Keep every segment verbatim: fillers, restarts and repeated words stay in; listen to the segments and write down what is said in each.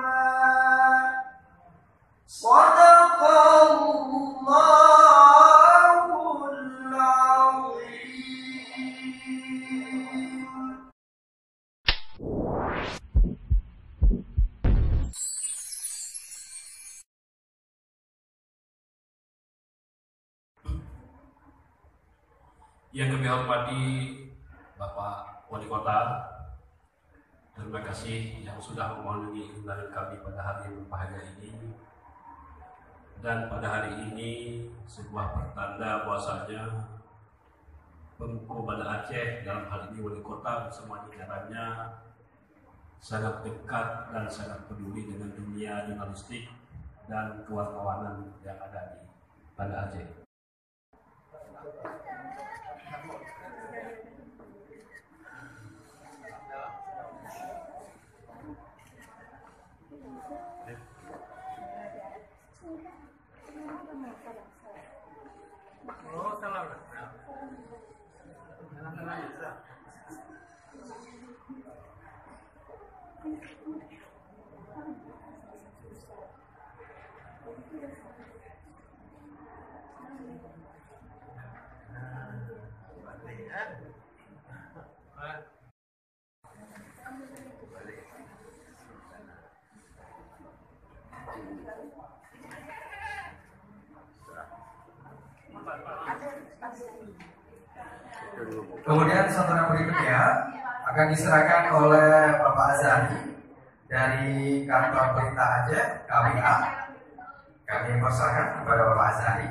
Yang kami hormati Bapak Wali Kota, terima kasih yang sudah memenuhi undangan kami pada hari yang berbahagia ini. Dan pada hari ini sebuah pertanda bahwasanya Pemko Banda Aceh, dalam hal ini Wali Kota bersama jajarannya, sangat dekat dan sangat peduli dengan dunia jurnalistik dan kewartawanan yang ada di Banda Aceh. Oh, salah. Salah bisa. Kemudian saudara berikutnya akan diserahkan oleh Bapak Azhari dari kantor berita Aceh K B A. Kami mempersilakan kepada Bapak Azhari.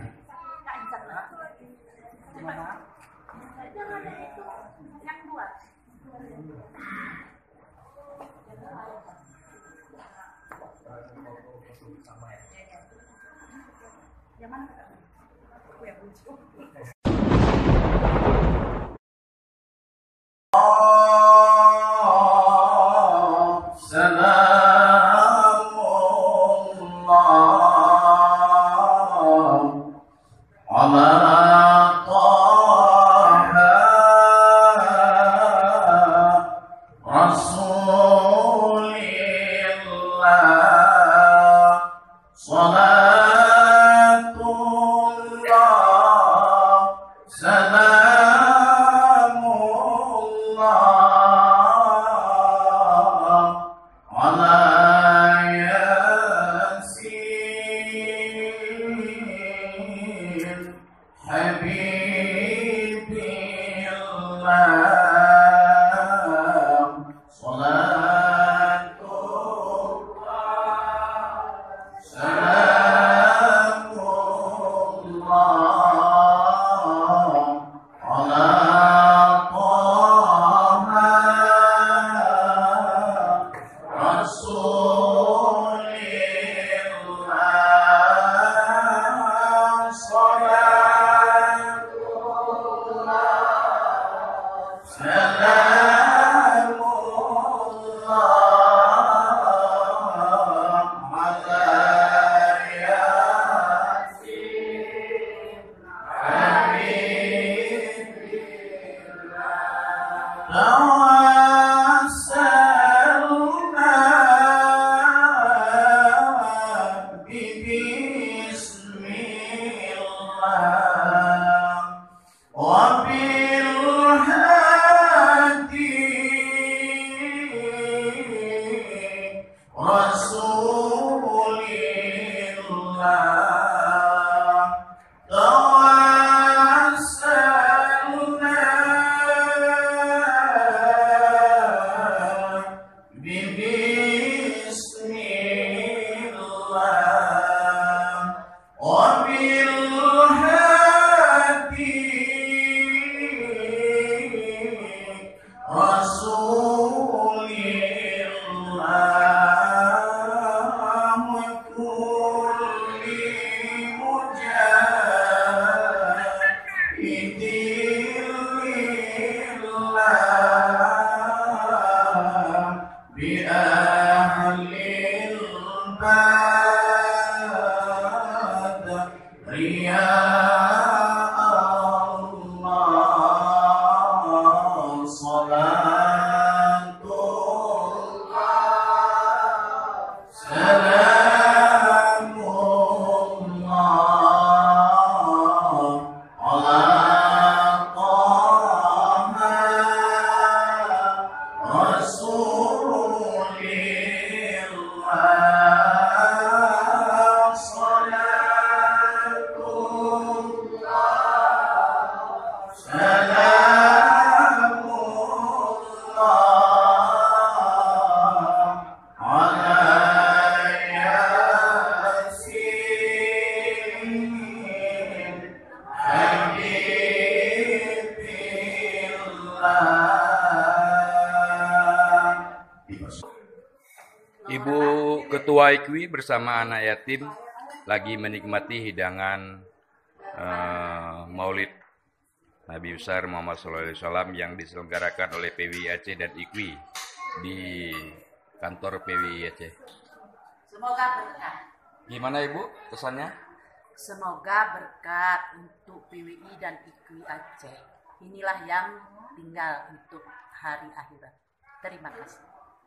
Ibu Ketua I Q I bersama anak yatim lagi menikmati hidangan uh, Maulid Nabi besar Muhammad shallallahu alaihi wasallam yang diselenggarakan oleh P W I Aceh dan I Q I di kantor P W I Aceh. Semoga berkah. Gimana Ibu kesannya? Semoga berkat untuk P W I dan I Q I Aceh. Inilah yang tinggal untuk hari akhirat. Terima kasih.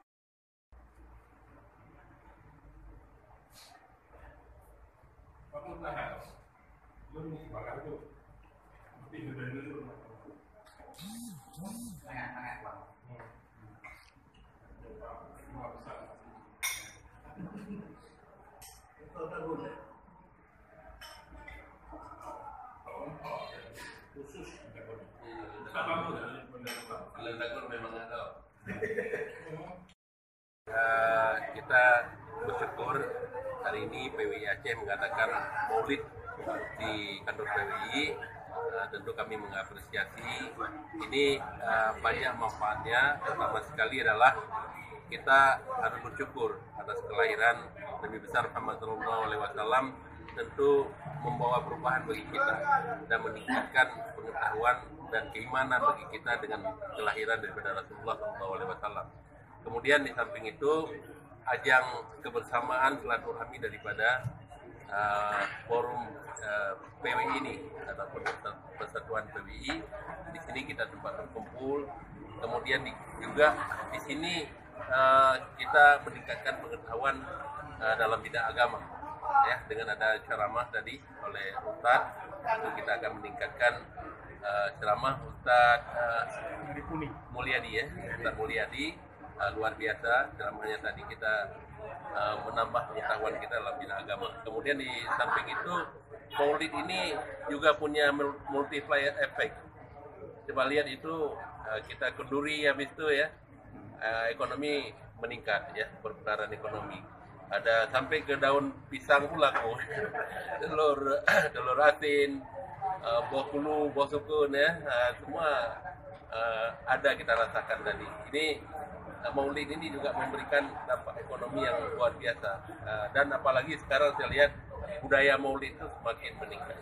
Uh, kita bersyukur hari ini P W I Aceh mengadakan Maulid di kantor P W I. Uh, tentu kami mengapresiasi ini, uh, banyak manfaatnya. Pertama sekali adalah kita harus bersyukur atas kelahiran Nabi besar Muhammad shallallahu alaihi wasallam, tentu membawa perubahan bagi kita dan meningkatkan pengetahuan dan keimanan bagi kita dengan kelahiran daripada Rasulullah shallallahu alaihi wasallam. Kemudian di samping itu ajang kebersamaan silaturahmi daripada uh, forum uh, P W I ini ataupun persatuan P W I. Di sini kita tempat berkumpul. Kemudian di, juga di sini uh, kita meningkatkan pengetahuan uh, dalam bidang agama. Ya, dengan ada ceramah tadi oleh Ustadz, itu kita akan meningkatkan uh, ceramah Ustadz uh, Mulyadi ya, Ustadz Mulyadi. Uh, luar biasa ceramahnya tadi, kita uh, menambah pengetahuan kita dalam bidang agama. Kemudian di samping itu Maulid ini juga punya multiplier effect. Coba lihat itu, uh, kita kenduri habis itu ya, uh, ekonomi meningkat ya, perputaran ekonomi. Ada sampai ke daun pisang pula kok, telur telur asin, uh, buah kulu, buah sukun ya, uh, semua uh, ada kita rasakan tadi. Ini Maulid ini juga memberikan dampak ekonomi yang luar biasa, uh, dan apalagi sekarang saya lihat budaya Maulid itu semakin meningkat.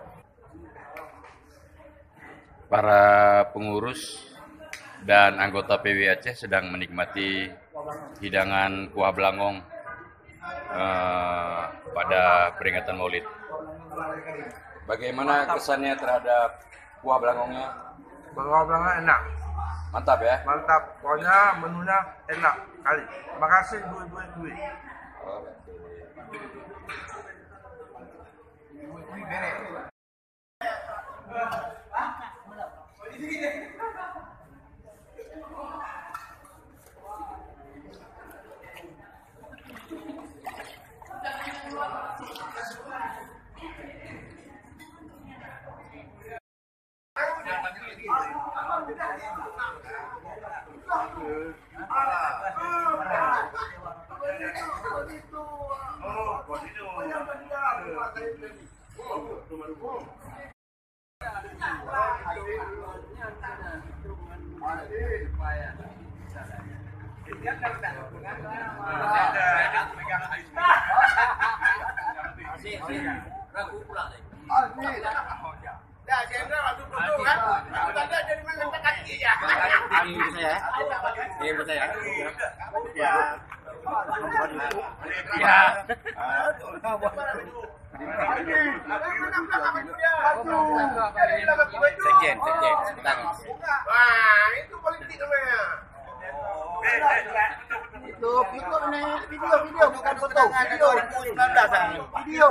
Para pengurus dan anggota P W I Aceh sedang menikmati hidangan kuah belangong uh, pada peringatan Maulid. Bagaimana kesannya terhadap kuah belangongnya? Kuah belangongnya enak. Mantap ya? Mantap, pokoknya menunya enak kali. Terima kasih ibu-ibu ibu. Sekjen, sekjen, sebentar. Wah, itu politik namanya. Itu video nih, video video bukan foto. Video dua ribu sembilan belas video.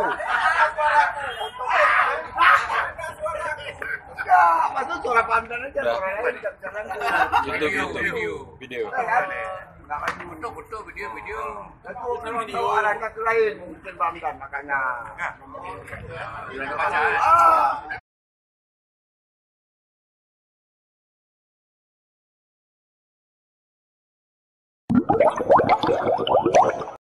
Ya, masuk suara pandan aja, suara lain enggak bisa langsung. Itu video, video. Foto, foto, video, video. Itu video arahnya ke lain, mungkin pandan makanya. Ah.